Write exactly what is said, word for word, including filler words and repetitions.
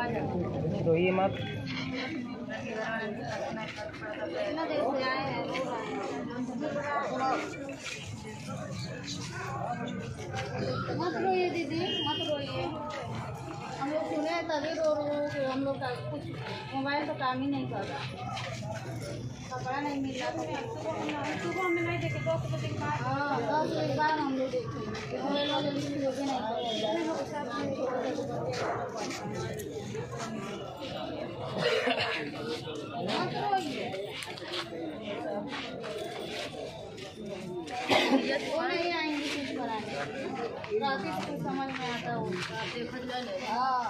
रोइए मत। मत रोइए दीदी, मत रोइए। हम लोग सुने तभी रो रो के हम लोग का कुछ मोबाइल तो काम ही नहीं कर रहा, कपड़ा नहीं मिल रहा। सुबह में नहीं देखे, दस बजे के बाद। हाँ, दस बजे के बाद हम लोग देखे मोबाइल वाले नहीं मत रोइए। वो नहीं आएंगे कुछ कराने, राकेश को समझ में आता है उसका। हाँ,